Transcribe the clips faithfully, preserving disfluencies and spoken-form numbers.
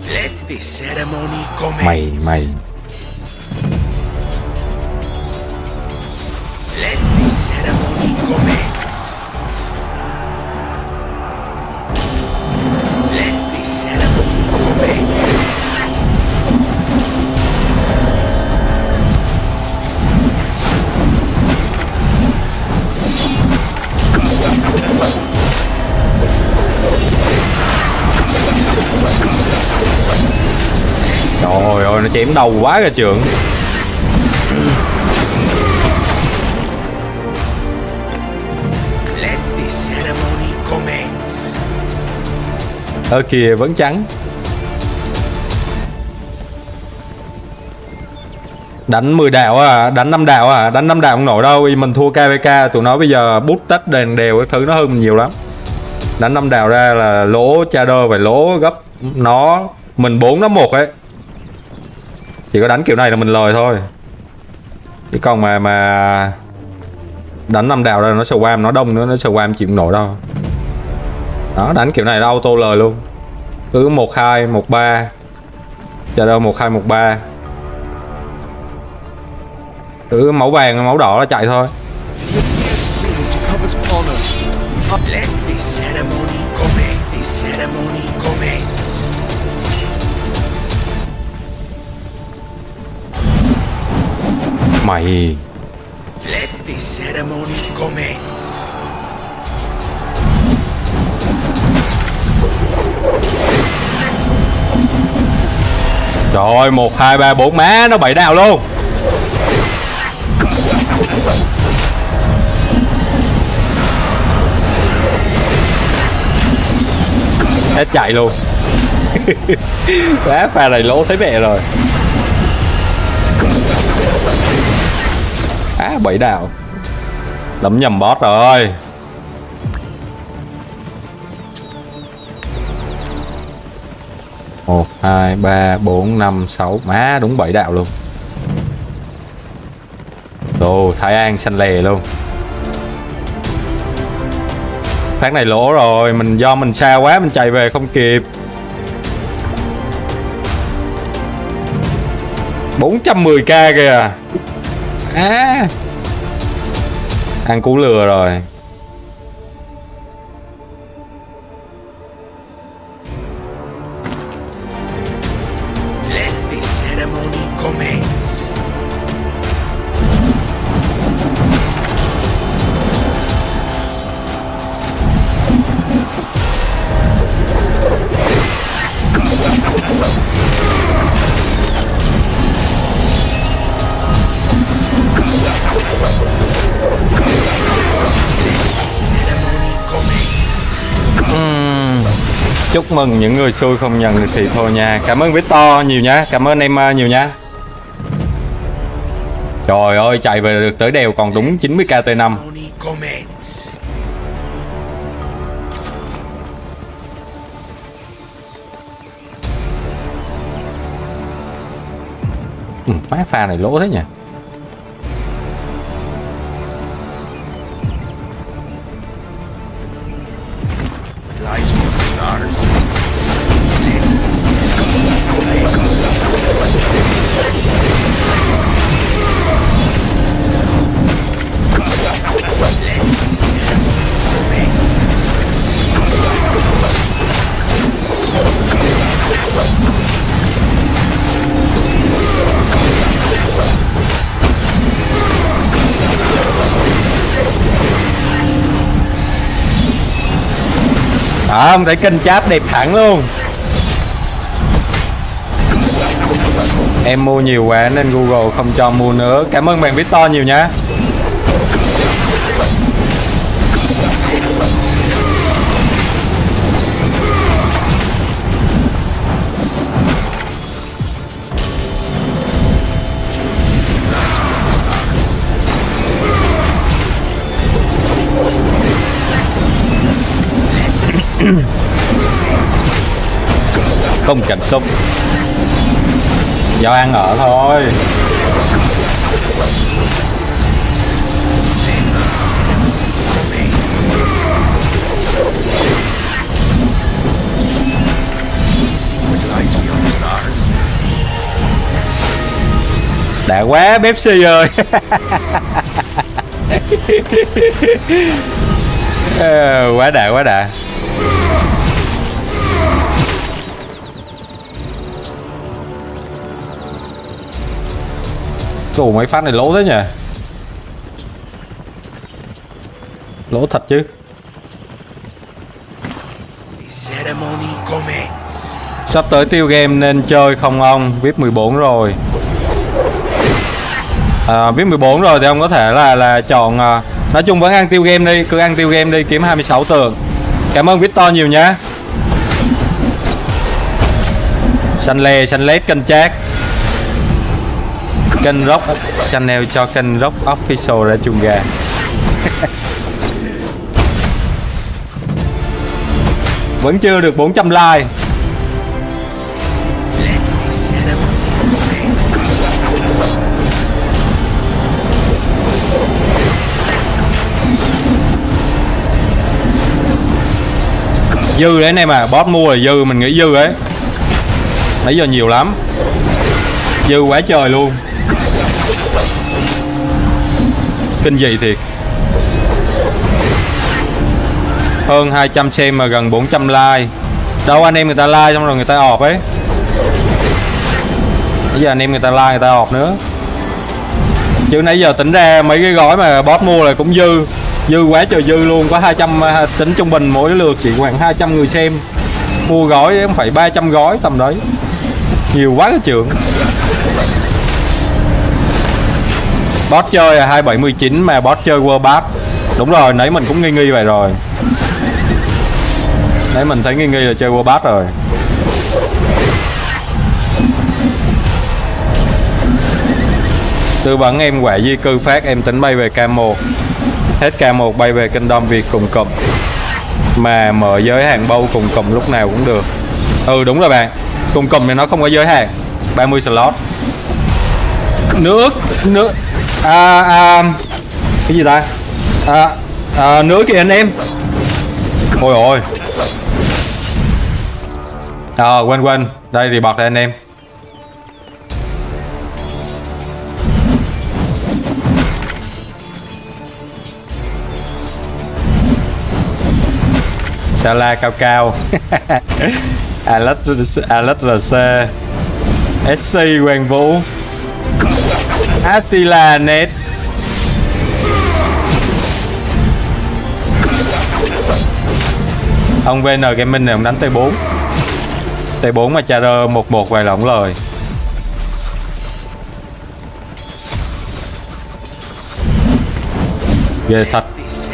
Let the ceremony commence. Mày mày. Let the ceremony commence. Let the ceremony commence. Trời ơi, nó chém đầu quá kìa trưởng. Let the ceremony commence. Ở kìa vẫn trắng. Đánh mười đạo à, đánh năm đạo à, đánh năm đạo không nổi đâu, vì mình thua ca vê ca, tụi nó bây giờ bút tách đèn đều cái thứ nó hơn mình nhiều lắm. Đánh năm đạo ra là lỗ Shadow phải lỗ gấp nó, mình bốn nó một ấy. Chỉ có đánh kiểu này là mình lời thôi. Chứ còn mà mà đánh năm đạo ra nó swarm nó đông nữa, nó swarm chịu không nổi đâu. Đó, đánh kiểu này là auto lời luôn. Cứ một hai một ba. Shadow một hai một ba. Cứ máu vàng máu đỏ nó chạy thôi. Let the ceremony commence. The ceremony commence. Mày. Let the ceremony commence. Trời ơi, một hai ba bốn má nó bảy đạo luôn. Hết chạy luôn. Quá pha này lỗ thấy mẹ rồi. Á à, bảy đạo. Đấm nhầm boss rồi. Một hai ba bốn năm sáu. Má đúng bảy đạo luôn. Đồ Thái An xanh lè luôn. Phát này lỗ rồi, mình do mình xa quá mình chạy về không kịp. bốn trăm mười k kìa. À, ăn cú lừa rồi. Let the ceremony commence. Chúc mừng những người xui không nhận được thì thôi nha. Cảm ơn Victor nhiều nhá. Cảm ơn em nhiều nhá. Trời ơi, chạy về được tới đèo còn đúng chín mươi k T năm. Ừ, má pha này lỗ thế nhỉ. À, không thấy kênh chat đẹp thẳng luôn. Em mua nhiều quá nên Google không cho mua nữa. Cảm ơn bạn Victor nhiều nhá. Không cảm xúc, do ăn ở thôi. Secret lies beyond Đã quá Pepsi ơi. ờ, quá đã quá đã. Ồ, mấy phát này lỗ thế nhỉ. Lỗ thật chứ. Sắp tới tiêu game nên chơi không ông? vê i pê mười bốn rồi. À, vê i pê mười bốn rồi thì ông có thể là là chọn uh, nói chung vẫn ăn tiêu game đi, cứ ăn tiêu game đi, kiếm hai mươi sáu tường. Cảm ơn Victor nhiều nhá. Xanh lè, xanh lét, kênh chat. Kênh Rock channel cho kênh Rock Official ra chuồng gà. Vẫn chưa được bốn trăm like. Dư đấy anh em à, boss mua là dư, mình nghĩ dư ấy. Nãy giờ nhiều lắm. Dư quá trời luôn. Kinh dị thiệt. Hơn hai trăm xem mà gần bốn trăm like. Đâu anh em người ta like xong rồi người ta ọp ấy. Bây giờ anh em người ta like người ta ọp nữa. Chứ nãy giờ tính ra mấy cái gói mà boss mua là cũng dư. Dư quá trời dư luôn. Có hai trăm, tính trung bình mỗi lượt chỉ khoảng hai trăm người xem. Mua gói không phải ba trăm gói tầm đấy. Nhiều quá cái trường. Boss chơi là hai bảy một chín mà boss chơi World Pass. Đúng rồi, nãy mình cũng nghi nghi vậy rồi. Nãy mình thấy nghi nghi là chơi World Pass rồi. Tư vấn em quả di cư phát, em tính bay về K một. Hết K một bay về Kingdom Việt cùng cụm. Mà mở giới hạn bâu cùng cụm lúc nào cũng được. Ừ đúng rồi bạn. Cùng cụm thì nó không có giới hạn, ba mươi slot. Nước nước à, à, cái gì ta? À, à, nữa kìa anh em. Ôi ôi. À, quên quên. Đây thì bật đây anh em. Sala cao cao. Alex Alex rờ xê ét xê Hoàng Vũ Attila Net. Ông vê en Gaming này ông đánh T bốn. T bốn mà Charger một một vài lỏng lời. Ghê thật.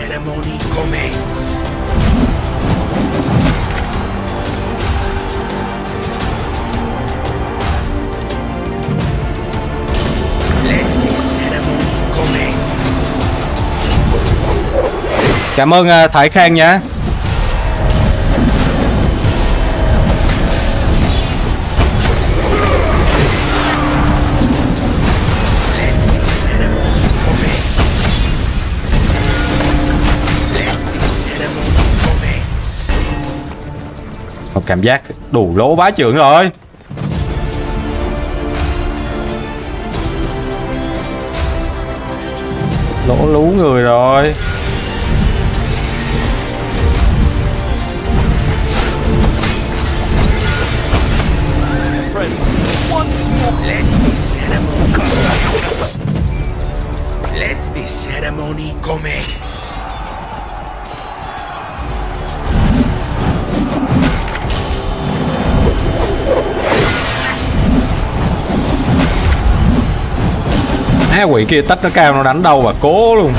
Cảm ơn uh, Thái Khang nhé. Một cảm giác đủ lỗ bá trưởng rồi. Lỗ lú người rồi. Let the ceremony commence. Á quỷ kia tách nó cao nó đánh đâu và cố luôn.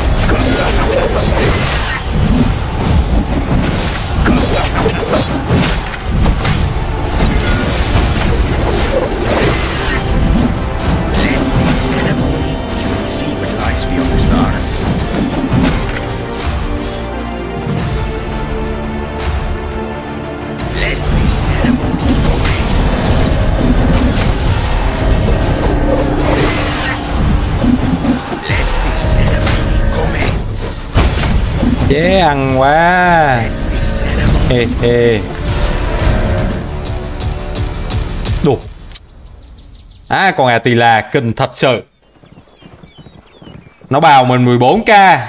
Dễ ăn quá. Hê hê. Đủ. À còn Attila kinh thật sự. Nó bào mình mười bốn k.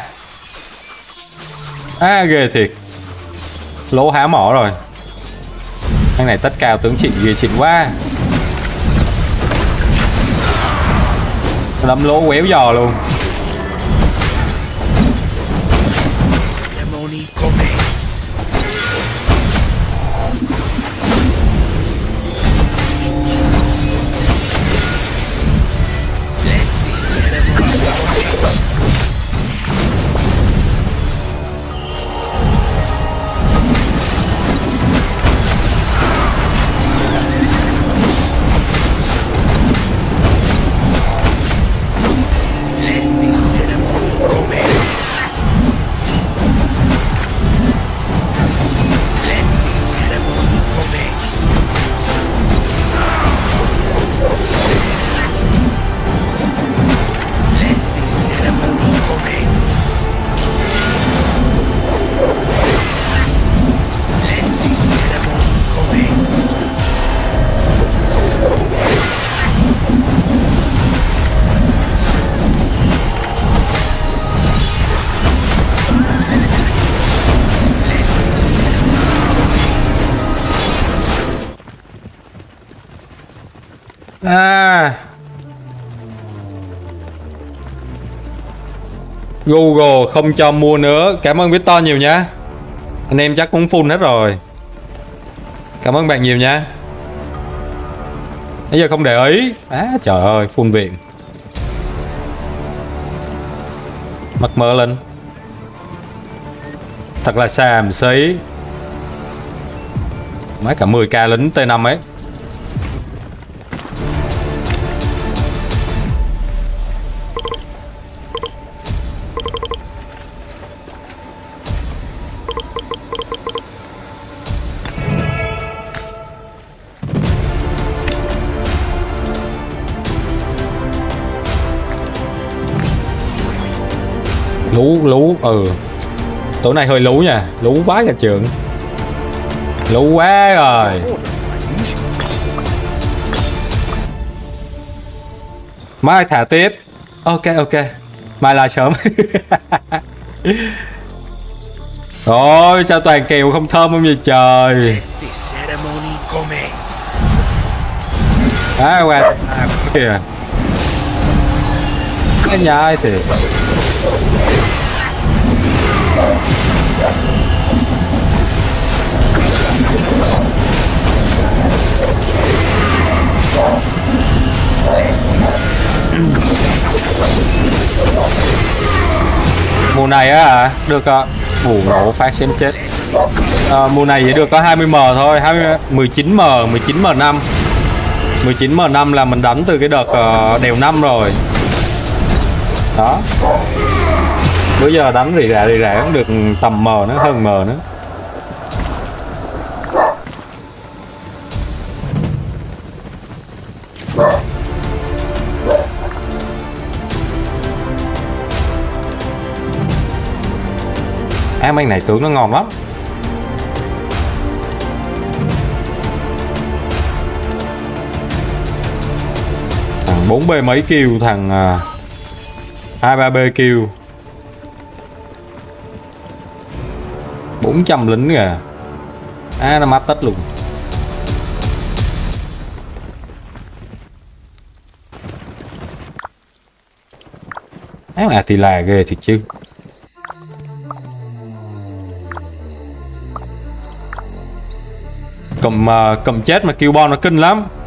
À ghê thiệt. Lỗ há mỏ rồi. Anh này tất cao tướng trị ghê xịn quá. Đấm lỗ quéo giò luôn. Ceremony commence. Let the ceremony commence. À, Google không cho mua nữa. Cảm ơn Victor nhiều nhá. Anh em chắc cũng full hết rồi. Cảm ơn bạn nhiều nha. Bây giờ không để ý. À trời ơi, full viện. Mất mơ lên. Thật là xàm xí. Mấy cả mười k lính T năm ấy. Lú lú ừ tối nay hơi lú nha, lú quá cả trường, lú quá rồi. Mai thả tiếp. Ok ok, mai là sớm. Rồi sao toàn kèo không thơm không vậy trời. À qua kìa cái nhai thì mùa này á được à, bù nổ phát xem chết. À, mùa này chỉ được có hai mươi m thôi, hai mươi mười chín m mười chín m năm mười chín m năm là mình đánh từ cái đợt uh, đèo năm rồi đó. Bữa giờ đánh rỉ rả rỉ rả cũng được tầm m nữa, hơn m nữa. Em anh này tướng nó ngon lắm. Thằng bốn B mấy kill, thằng hai ba B kill, bốn trăm lính kìa. À nó mát tất luôn. Ám à thì là ghê thiệt chứ. Cầm uh, cầm chết mà kill bon nó kinh lắm.